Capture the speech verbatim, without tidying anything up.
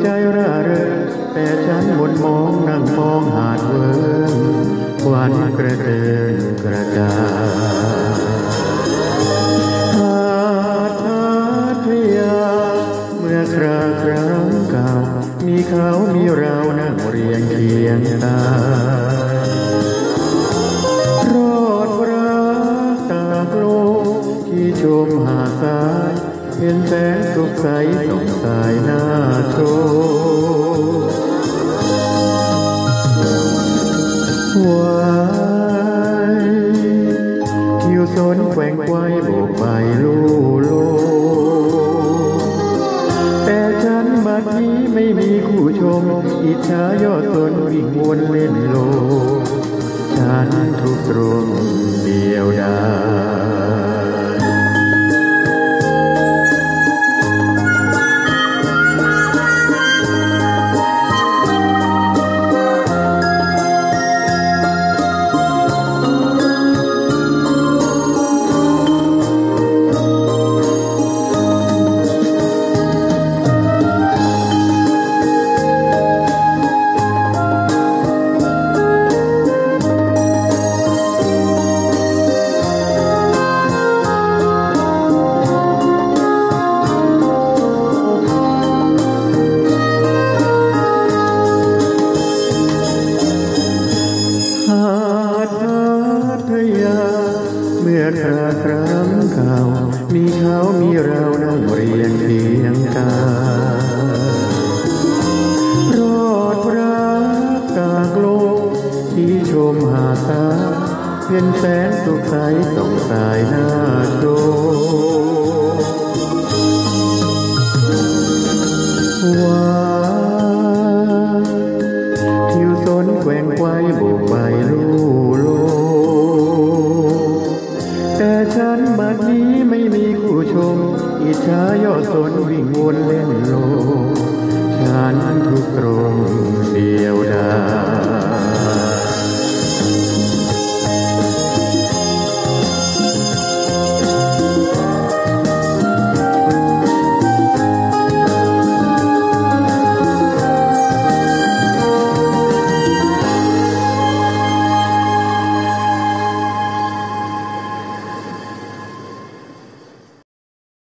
ใจร่าเริงแต่ฉันหมดมองนั่งมองหาดเวิงควันกระเจิงกระจายหาดพัทยาเมื่อคราครั้งเก่ามีเขามีเรานั่งเรียงเคียงตารอดรักตากโลกที่ชมหาดทรายเห็นแสงสุขใสส่องสายหน้าโชวายทิวสนแกว่งไกวโบกใบลู่โลแต่ฉันบัดนี้ไม่มีคู่ชมอิจฉายอดสนวิ่งวนเล่นโลฉันทุกตรงเดียวดายเมื่อคราครั้งเก่ามีเขามีเรานั่งเรียงเคียงการอดรักตากโลกที่ชมหาดทรายเห็นแสงสุขใสส่องสายหน้าโชวายทิวสนแกว่งไกวโบกใบลู่โลแต่ฉันบัดนี้ไม่มีคู่ชมอิจฉายอดสนวิ่งวนเล่นโลฉันทุกตรงเดียวดาย